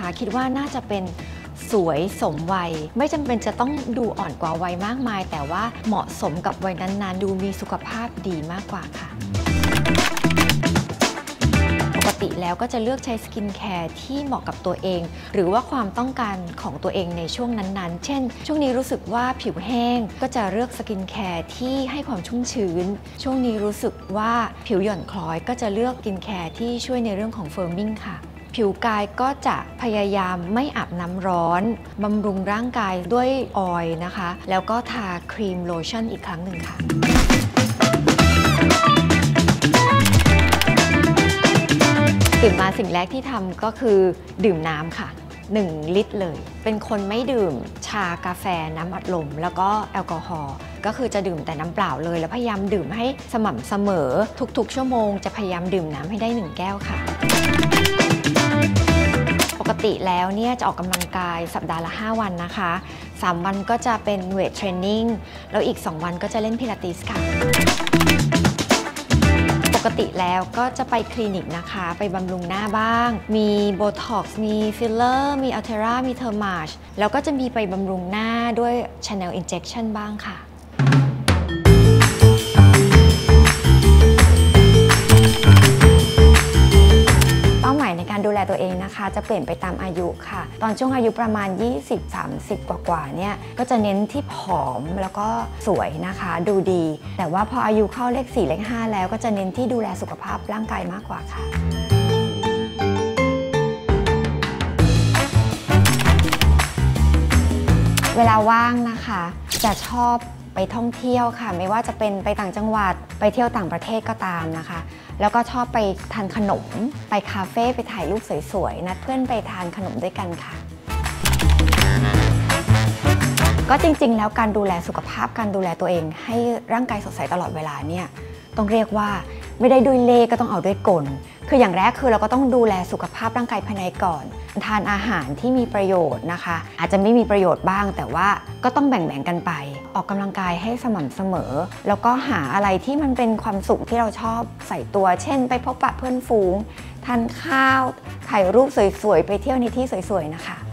นะคะคิดว่าน่าจะเป็นสวยสมวัยไม่จำเป็นจะต้องดูอ่อนกว่าวัยมากมายแต่ว่าเหมาะสมกับวัยนั้นๆดูมีสุขภาพดีมากกว่าค่ะปกติแล้วก็จะเลือกใช้สกินแคร์ที่เหมาะกับตัวเองหรือว่าความต้องการของตัวเองในช่วงนั้นๆเช่นช่วงนี้รู้สึกว่าผิวแห้งก็จะเลือกสกินแคร์ที่ให้ความชุ่มชื้นช่วงนี้รู้สึกว่าผิวหย่อนคล้อยก็จะเลือกสกินแคร์ที่ช่วยในเรื่องของเฟิร์มมิ่งค่ะผิวกายก็จะพยายามไม่อาบน้ำร้อนบำรุงร่างกายด้วยออยล์นะคะแล้วก็ทาครีมโลชั่นอีกครั้งหนึ่งค่ะตื่นมาสิ่งแรกที่ทำก็คือดื่มน้ำค่ะ1 ลิตรเลยเป็นคนไม่ดื่มชากาแฟน้ำอัดลมแล้วก็แอลกอฮอล์ก็คือจะดื่มแต่น้ำเปล่าเลยแล้วพยายามดื่มให้สม่ำเสมอทุกๆชั่วโมงจะพยายามดื่มน้ำให้ได้1 แก้วค่ะปกติแล้วเนี่ยจะออกกำลังกายสัปดาห์ละ5 วันนะคะ3 วันก็จะเป็นเวทเทรนนิ่งแล้วอีก2 วันก็จะเล่นพิลาติสค่ะปกติแล้วก็จะไปคลินิกนะคะไปบำรุงหน้าบ้างมีโบท็อกซ์มีฟิลเลอร์มีอัลเทรามีเทอร์มาชแล้วก็จะมีไปบำรุงหน้าด้วย Chanel Injection บ้างค่ะในการดูแลตัวเองนะคะจะเปลี่ยนไปตามอายุค่ะตอนช่วงอายุประมาณ 20-30 กว่าๆเนี่ยก็จะเน้นที่ผอมแล้วก็สวยนะคะดูดีแต่ว่าพออายุเข้าเลข 4 เลข 5แล้วก็จะเน้นที่ดูแลสุขภาพร่างกายมากกว่าค่ะเวลาว่างนะคะจะชอบไปท่องเที่ยวค่ะไม่ว่าจะเป็นไปต่างจังหวัดไปเที่ยวต่างประเทศก็ตามนะคะแล้วก็ชอบไปทานขนมไปคาเฟ่ไปถ่ายรูปสวยๆนัดเพื่อนไปทานขนมด้วยกันค่ะก็จริงๆแล้วการดูแลสุขภาพการดูแลตัวเองให้ร่างกายสดใสตลอดเวลาเนี่ยต้องเรียกว่าไม่ได้ด้วยเล่ห์ก็ต้องเอาด้วยกลคืออย่างแรกคือเราก็ต้องดูแลสุขภาพร่างกายภายในก่อนทานอาหารที่มีประโยชน์นะคะอาจจะไม่มีประโยชน์บ้างแต่ว่าก็ต้องแบ่งๆกันไปออกกำลังกายให้สม่ำเสมอแล้วก็หาอะไรที่มันเป็นความสุขที่เราชอบใส่ตัวเช่นไปพบปะเพื่อนฝูงทานข้าวถ่ายรูปสวยๆไปเที่ยวในที่สวยๆนะคะ